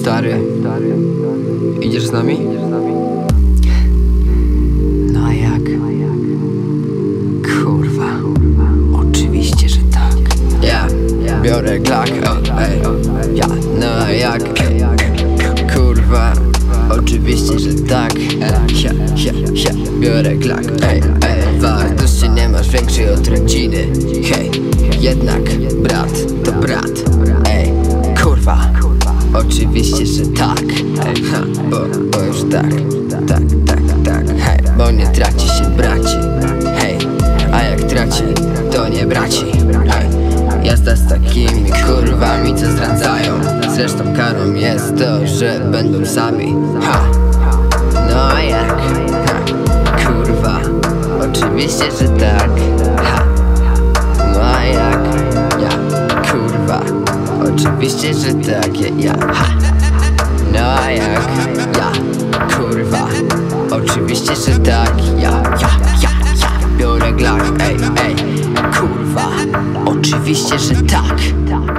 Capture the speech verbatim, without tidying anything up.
stary, idziesz z nami? No a jak? Kurwa, oczywiście, że tak. Ja biorę Glock, o, ej, ja, no a jak? Kurwa, oczywiście, że tak. Ja, ja, ja, biorę Glock, ej, ej. Wartości nie masz większej od rodziny. Hej, jednak brat to brat. Ej, kurwa, oczywiście, że tak. Ej, ha, bo, bo już tak, tak, tak, tak. Hej, bo nie traci się braci. Hej, a jak traci, to nie braci. Hej, jazda z takimi kurwami, co zdradzają. Zresztą karą jest to, że będą sami. Ha, no a jak? Ha, kurwa, oczywiście, że tak. Ha, no a jak? Ja, kurwa, oczywiście, że tak. Ja, ja, ha, no a jak? Ja, kurwa, oczywiście, że tak. Ja, ja, ja, ja, biorę Glock, ej, ej, kurwa, oczywiście, że tak.